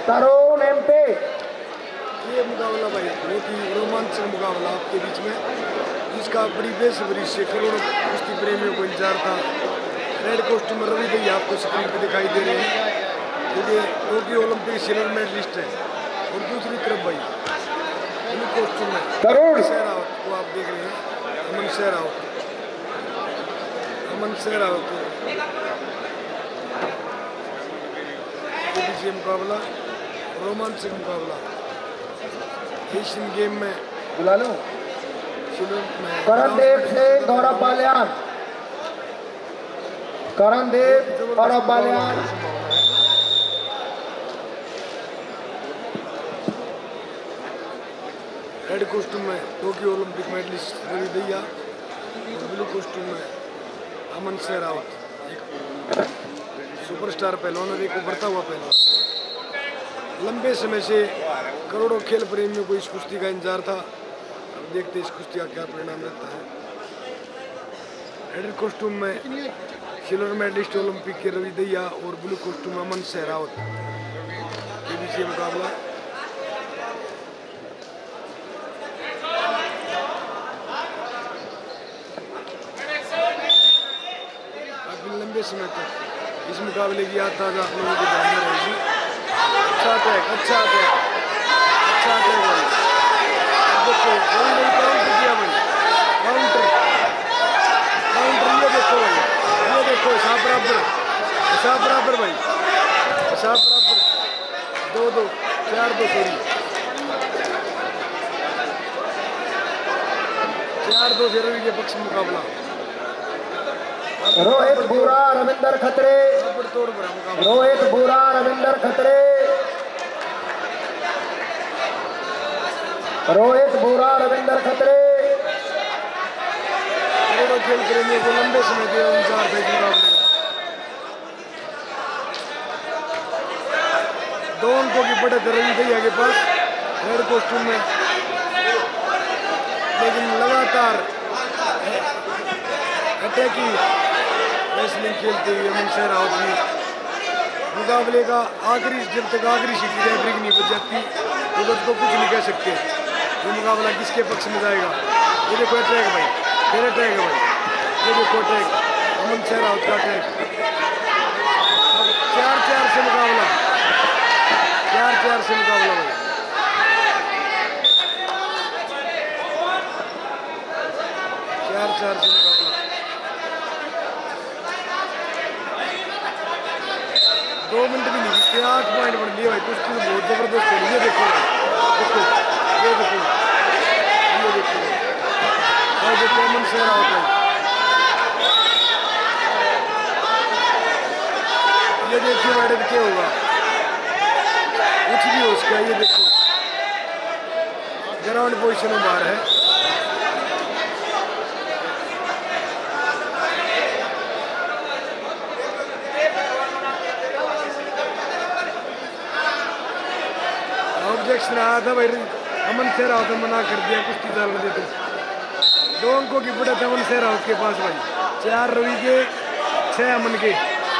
तरुण MP. ये मुकाबला भाई बहुत ही रोमांचक मुकाबला आपके बीच में, जिसका बड़ी बेसब्री से करोड़ों कुश्ती प्रेमियों को इंतजार था। रेड कॉस्ट्यूम में रवि भैया आपको स्क्रीन पर दिखाई दे रहे हैं, क्योंकि टोक्यो ओलंपिक सिल्वर मेडलिस्ट है। और दूसरी तरफ भाई ब्लू कॉस्ट्यूम में तरुण शेरावत को आप देख रहे हैं, अमन शेरावत। अमन शेरावत के बीच ये मुकाबला रोमांचक मुकाबला एशियन गेम में बुला लो। में करणदेव से गौरव बालियान। करणदेव गौरव बालियान। रेड कॉस्ट्यूम में Tokyo Olympic medalist Ravi Dahiya और ब्लू कॉस्ट्यूम में अमन शेरावत, एक सुपरस्टार पहलवान और एक उभरता हुआ पहलवान। लंबे समय से करोड़ों खेल प्रेमियों को इस कुश्ती का इंतजार था। अब देखते हैं इस कुश्ती का क्या परिणाम रहता है। रेड कॉस्ट्यूम में सिल्वर मेडलिस्ट ओलंपिक के रवि दहिया और ब्लू कॉस्ट्यूम में अमन शेरावत के बीच ये मुकाबला। काफी लंबे समय तक इस मुकाबले की याद ताज़ा आप लोगों को ध्यान में रहेगी। अच्छा अटैक, अच्छा अटैक, अच्छा अटैक भाई। देखो वही काउंटर किया भाई, काउंटर काउंटर, ये देखो भाई, ये देखो हिसाब बराबर, हिसाब बराबर भाई, हिसाब बराबर। 2-2, 4-2 सॉरी, 4-2 से रवि के पक्ष में मुकाबला। रोहित बोरा रविंदर खतरे। तोड़ भरा मुकाबला। रोहित बोरा रविंदर खतरे। रोहित बोरा रविंदर खतरे। करोड़ों खेल प्रेमियों को लंबे समय के इंतजार था इस मुकाबले का। 2 अंकों की बढ़त रवि दहिया के पास रेड कॉस्ट्यूम में, लेकिन लगातार अटैकिंग रेसलिंग खेलते हुए अमन शेरावत भी मुकाबले का आखिरी, जब तक आखिरी सीटी रेफरी की नहीं बच जाती तो बस को कुछ नहीं कह सकते ये मुकाबला किसके पक्ष में जाएगा। ये देखो अटैक भाई, फिर अटैक है भाई, ये देखो अटैक, अमन शेरावत का अटैक। 4-4 से मुकाबला, 4-4 से मुकाबला भाई। चार से मुकाबला। 2 मिनट भी नहीं बीते, 8 पॉइंट बन लिए भाई। कुश्ती बहुत जबरदस्त है। ये देखो देखो, ये देखो, ये देखो, और देखो अमन शेरावत है। ये देखिए मैडम क्या होगा, कुछ भी हो उसका। ये देखो ग्राउंड पोजिशन में बाहर है। ऑब्जेक्शन आया था भाई, अमन शेरावत ने मना कर दिया कुश्ती चलने दे। तो 2 अंकों की बढ़त अमन शेरावत के पास भाई, 4 रवि के, 6 अमन के।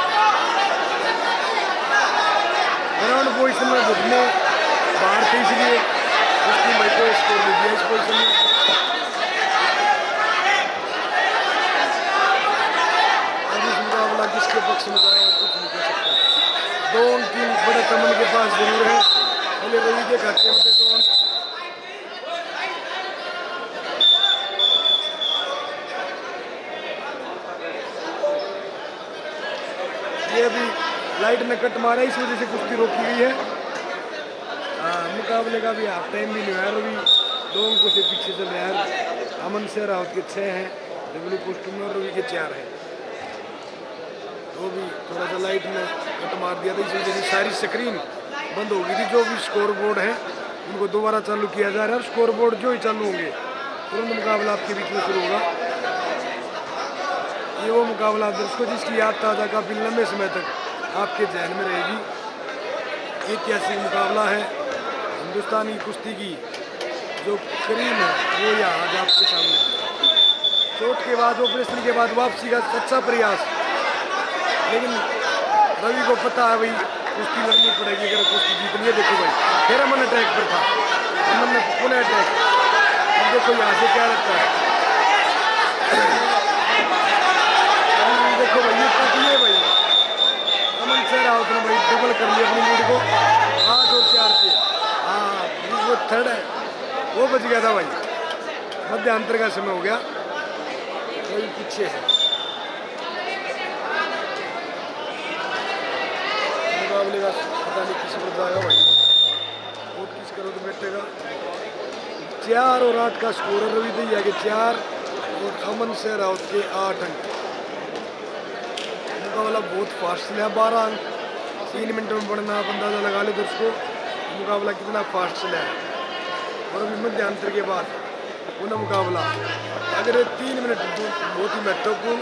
ग्राउंड पोजिशन में घुटने बाहर थे, इसलिए कुश्ती भाई को स्कोर दे दिया इस पोजिशन में। अब इस मुकाबला किसके पक्ष में जाएगा कुछ नहीं कह सकता। 2 अंक की बढ़त अमन के पास जरूर है, पहले रवि के खाते में थे 2 अंक। ये अभी लाइट ने कट मारा, इस वजह से कुश्ती रोकी गई है। मुकाबले का भी हाफ टाइम भी नहीं हुआ। रवि 2 अंकों से पीछे चल रहा है। अमन शेरावत के 6 हैं, ब्लू कॉस्ट्यूम में, और रवि के 4 हैं। तो भी थोड़ा सा लाइट में कट मार दिया था, इस वजह से सारी स्क्रीन बंद हो गई थी। जो भी स्कोर बोर्ड है उनको दोबारा चालू किया जा रहा है, और स्कोर बोर्ड जो ही चालू होंगे तुरंत मुकाबला आपके बीच में शुरू होगा। ये वो मुकाबला दर्शकों जिसकी याद ताज़ा काफ़ी लंबे समय तक आपके जहन में रहेगी। ऐतिहासिक मुकाबला है हिंदुस्तानी कुश्ती की, जो करीम है वो यहाँ आज आपके सामने। चोट के बाद, ऑपरेशन के बाद वापसी का अच्छा प्रयास, लेकिन रवि को पता है भाई कुश्ती लड़नी पड़ेगी अगर कुश्ती जीतनी है। देखो भाई फिर अमन अटैक पर था, अमन ने पुनः अटैक। अब देखो यहाँ से क्या लगता है, देखो भाई ये पकड़िए भाई अमन से राउत ने भाई डबल कर लिया अपनी लीड को 8 और 4 से। हाँ वो थर्ड है वो बच गया था भाई, मध्यांतर का समय हो गया, वही पीछे है। मुकाबले का पता नहीं किस पर जाएगा भाई, वोट किस करो तो बैठेगा। 4 और 8 का स्कोर है, रवि दैया के 4 और अमन से राउत के 8 अंक। मुकाबला बहुत फास्ट चला, 12 अंक 3 मिनट में बढ़ना, आप अंदाजा लगा ले दोस्तों मुकाबला कितना फास्ट चला है। और अभी मध्यांतर के बाद पुनः मुकाबला, अगर 3 मिनट बहुत ही महत्वपूर्ण।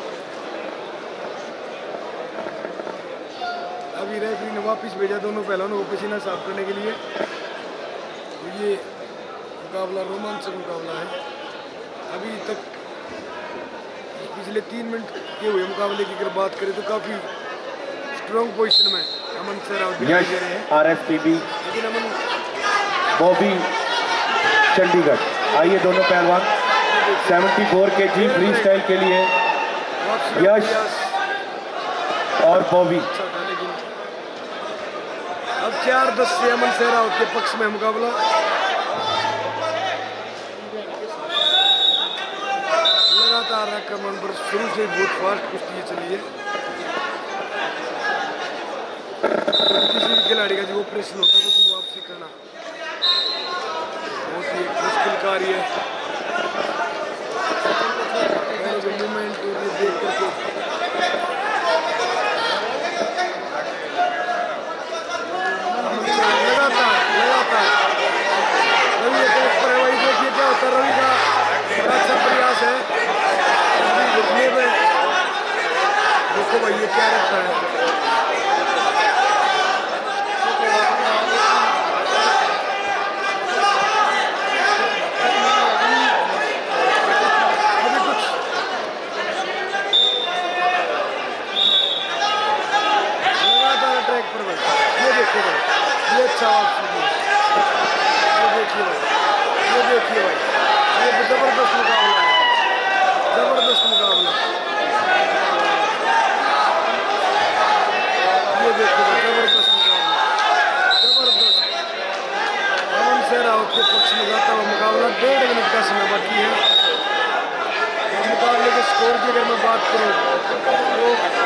अभी रेफरी ने वापस भेजा दोनों पहलवानों को पसीना साफ करने के लिए। तो ये मुकाबला रोमांचक मुकाबला है। अभी तक पिछले 3 मिनट के हुए मुकाबले की अगर बात करें तो काफ़ी स्ट्रॉन्ग पोजीशन में अमन से राउत दिखाई दे रहे हैं। आरएसपीबी लेकिन अमन बॉबी चंडीगढ़, आइए दोनों पहलवान 74 केजी फ्री स्टाइल के लिए यश और बॉबी। लेकिन अब 4-10 से अमन से राउत के पक्ष में मुकाबला। लगातार आक्रमण पर शुरू से बहुत फास्ट कुश्ती चली है। किसी भी खिलाड़ी का जो ऑपरेशन होता है तो उसमें वापसी करना बहुत ही मुश्किल कार्य है। जो मूवमेंट देख करके लगातार रवि अटैक पर है। वही देखिए क्या होता है, रवि का बड़ा अच्छा प्रयास है रुकने में। देखो भाई ये क्या रखता है, अभी कुछ लगातार अटैक पर भाई। ये देखो भाई ये अच्छा ये देखिए भाई ये जबरदस्त मुकाबला है, जबरदस्त मुकाबला। ये देखो भाई जबरदस्त मुकाबला, जबरदस्त। अमन से राउत के पक्ष में जाता हुआ मुकाबला। 1.5 मिनट का समय बाकी है। मुकाबले के स्कोर की अगर मैं बात करूँ तो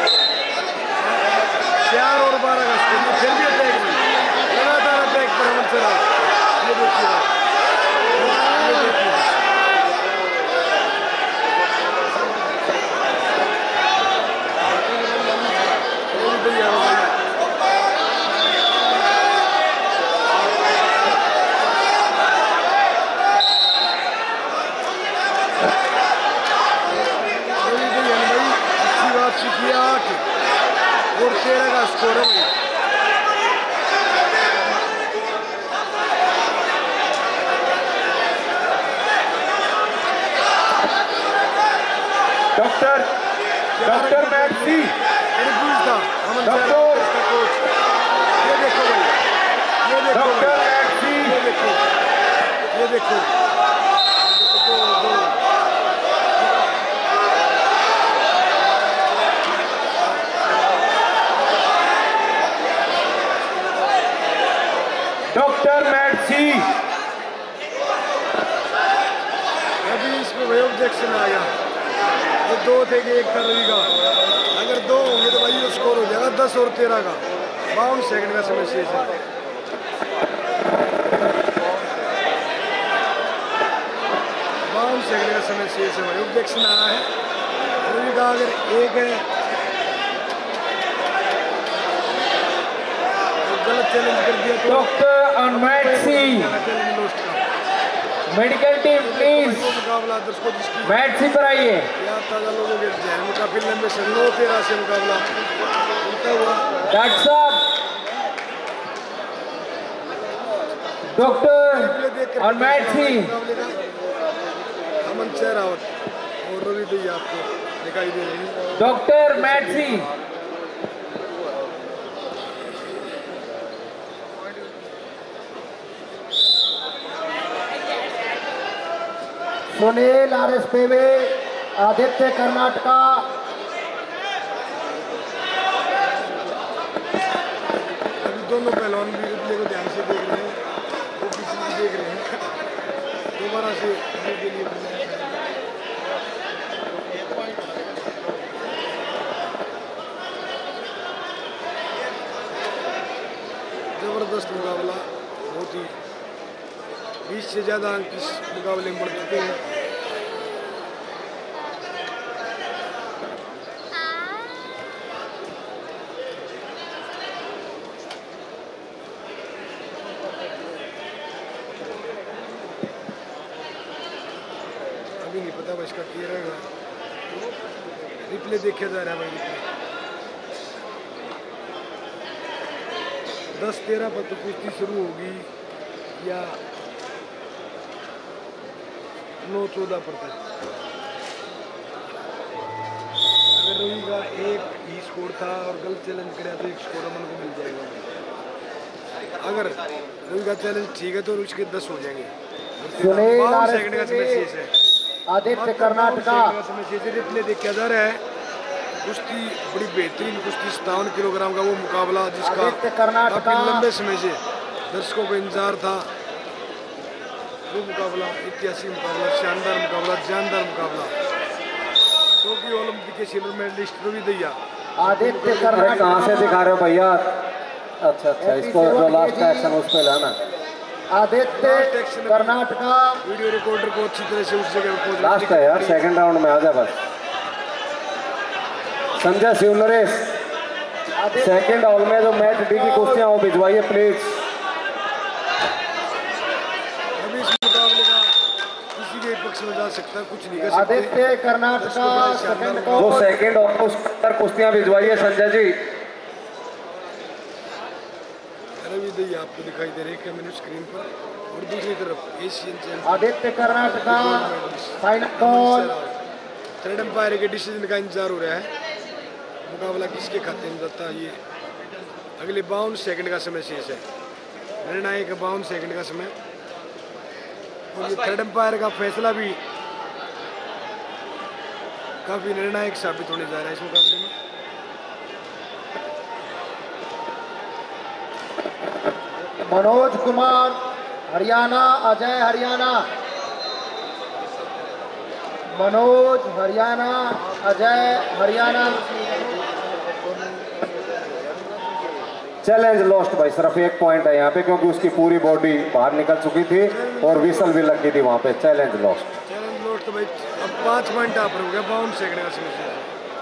4 और 12 का स्कोर। फिर भी अटैक में लगातार अटैक पर अमन से राउत। ये देखिए भाई, ये देखिए अच्छी वापसी की 8 और 13 का स्कोर है भाई। डॉक्टर मैक्सी था अमन से राउत का कोच। ये देखो भाई, ये देखो डॉक्टर मैक्सी, ये देखो, ये देखो, दो डॉक्टर मैक्सी। अभी इसमें वही ऑब्जेक्शन आ गया, तो 2 थे कि 1 था रवि का। अगर 2 होंगे तो भाई स्कोर हो जाएगा 10 और 13 का। 52 सेकंड का समय शेष है। 52 सेकंड का समय शेष है भाई। ऑब्जेक्शन आया है रवि का, अगर 1 है तो गलत चैलेंज कर दिया तो डॉक्टर मैक्सी, चैलेंज लॉस्ट का। मेडिकल टीम प्लीज मुकाबला दर्शकों जिसकी मैक्सी पर आइए। यार ताजा लोगों के जहन में काफी लंबे से 9-13 से मुकाबला चलता हुआ। डॉक्टर साहब, डॉक्टर और मैक्सी, अमन से राउत और रवि दैया आपको दिखाई दे रहे हैं। Doctor Maxi, Sunil RSPB, Aditya Karnataka. अभी दोनों पहलवान भी रिप्ले को ध्यान से देख रहे हैं, वो किसी भी देख रहे हैं। दोबारा से के लिए जबरदस्त मुकाबला, बहुत ही 20 से ज़्यादा अंक इस मुकाबले में बढ़ चुके हैं। अभी नहीं पता भाई इसका क्या रहेगा, रिप्ले देखा जा रहा है भाई। रिप्ले 10-13 पर तो कुश्ती शुरू होगी या 9-14 पर तक। अगर रोही का एक ही स्कोर था और गलत चैलेंज कराया तो एक स्कोर अमन को मिल जाएगा। अगर रोही का चैलेंज ठीक है तो उसके 10 हो जाएंगे। सुनील 52 सेकंड का समय शेष है। आदित्य कर्नाटका। समय शेष है, रिप्ले देखा जा रहा है। कुश्ती बड़ी बेहतरीन कुश्ती, 57 किलोग्राम का वो मुकाबला जिसका काफी लंबे समय से दर्शकों को इंतजार था। वो मुकाबला ऐतिहासिक मुकाबला, शानदार मुकाबला, जानदार मुकाबला। टोक्यो ओलंपिक के सिल्वर मेडलिस्ट रवि दहिया। आदित्य अरे कर्नाटका। कहाँ से दिखा रहे हो भैया? अच्छा अच्छा, इसको जो लास्ट का एक्शन उस पे लाना। आदित्य कर्नाटका। वीडियो रिकॉर्डर को अच्छी तरह से उस जगह पर लास्ट है यार, सेकंड राउंड में आ जा बस। संजय शिवनरेश, सेकंड हॉल में जो मैच डी की कुश्तियां वो भिजवाइए प्लीज। अभी इस मुकाबले का किसी के पक्ष में जा सकता है, कुछ नहीं कर सकते। आदित्य कर्नाटका सेकंड जो को। सेकंड हॉल पर कुश्तियां भिजवाइए संजय जी। रवि दहिया आपको दिखाई दे रहे हैं मेरे स्क्रीन पर, और दूसरी तरफ Asian champion Aditya Karnataka final call. Third umpire के डिसीजन का इंतजार हो रहा है। मुकाबला किसके खाते में जाता है, ये अगले 52 सेकंड का समय शेष है। निर्णायक 52 सेकंड का समय, और ये थर्ड एम्पायर का फैसला भी काफी निर्णायक साबित होने जा रहा है इस मुकाबले में। मनोज कुमार हरियाणा, अजय हरियाणा। मनोज हरियाणा, अजय हरियाणा। चैलेंज लॉस्ट भाई, सिर्फ 1 पॉइंट है यहाँ पे क्योंकि उसकी पूरी बॉडी बाहर निकल चुकी थी और विसल भी लग गई थी वहाँ पे। Challenge lost. चैलेंज लॉस्ट तो भाई अब 5 पॉइंट आप हो गया, 52 सेकंड का समय शेष है।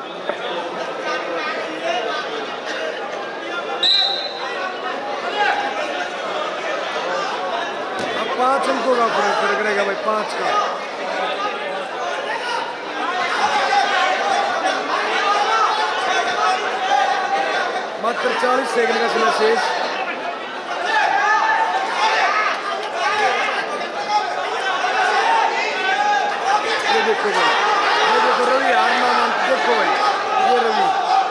अब 5 अंकों का फर्क रहेगा भाई, 5 का। मात्र 40 सेकंड का समय शेष। ये देखो भाई, ये देखो रवि हार ना मान, देखो भाई ये रवि।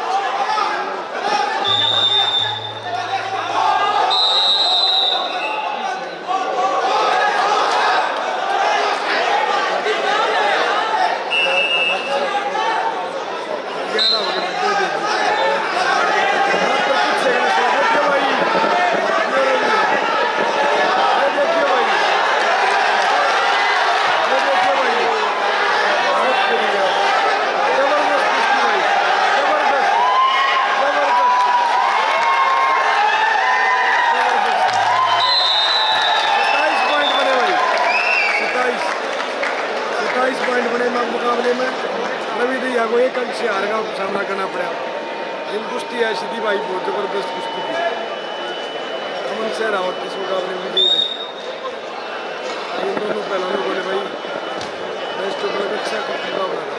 मुकाबले में रवि दहिया को 1 अंक से हार का सामना करना पड़ा। इन कुश्ती ऐसी थी भाई, बहुत जबरदस्त कुश्ती थी। अमन सहरावत इस मुकाबले में विजयी रहे। इन दोनों पहलवानों को भाई बेस्ट ऑफ लक, अच्छा मुकाबला।